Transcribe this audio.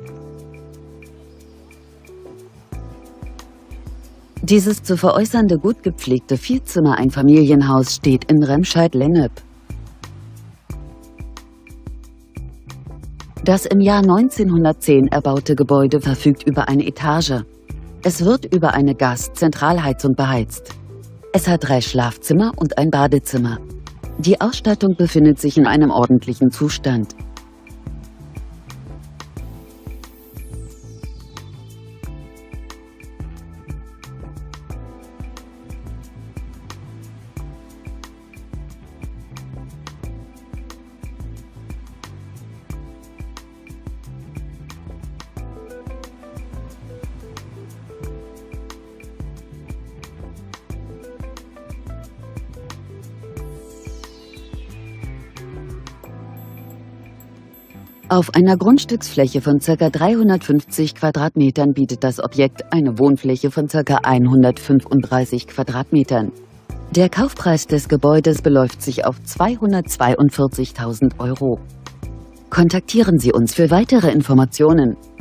Dieses zu veräußernde gut gepflegte Vierzimmer-Einfamilienhaus steht in Remscheid-Lennep. Das im Jahr 1910 erbaute Gebäude verfügt über eine Etage. Es wird über eine Gas-Zentralheizung beheizt. Es hat 3 Schlafzimmer und ein Badezimmer. Die Ausstattung befindet sich in einem ordentlichen Zustand. Auf einer Grundstücksfläche von ca. 350 Quadratmetern bietet das Objekt eine Wohnfläche von ca. 135 Quadratmetern. Der Kaufpreis des Gebäudes beläuft sich auf 242.000 €. Kontaktieren Sie uns für weitere Informationen.